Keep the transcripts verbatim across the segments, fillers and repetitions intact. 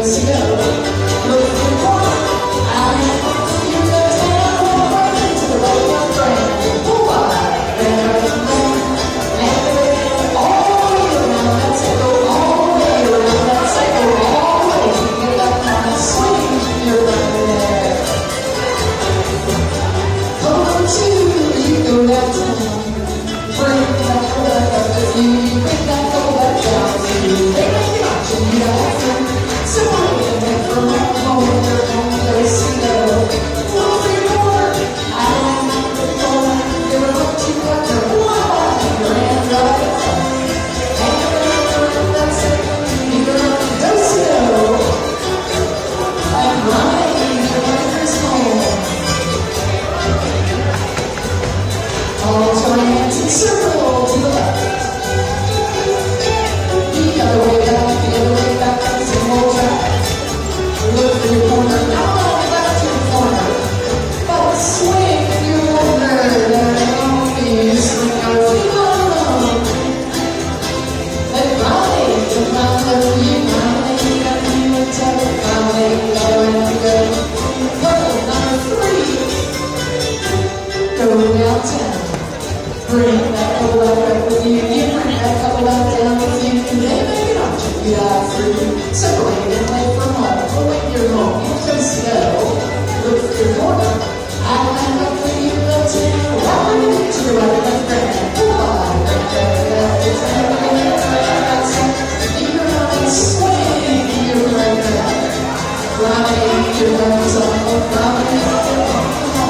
Bring that couple out back with you. You bring that couple out down with you. And then make it up to you out through. Separate and lay from home. But when you're home, you just go. Look for your corner. I'll hand up for you, little town. Right into your right left grand. Pull on. Right back out. It's a happy outside. You're running, swing. You're right back. Running, your runs on. Running, come on.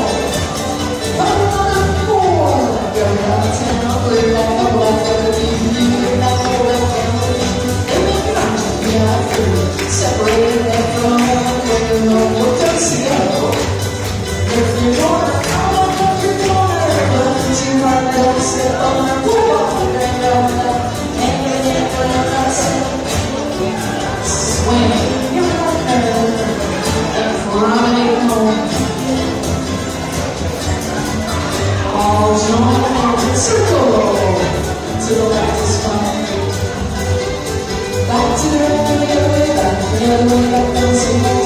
Go downtown, bring that couple out there with you. You bring that couple out down with you. And make it up to me out through. Separated that from home, where you know what does to go. If you want to come on up your corner, run to my little step on her. Pull off the grand out that. And get that grand outside. Swing your partner. And running home. All join and circle to the left is fine. Back to the other way, back to the other way, back to the same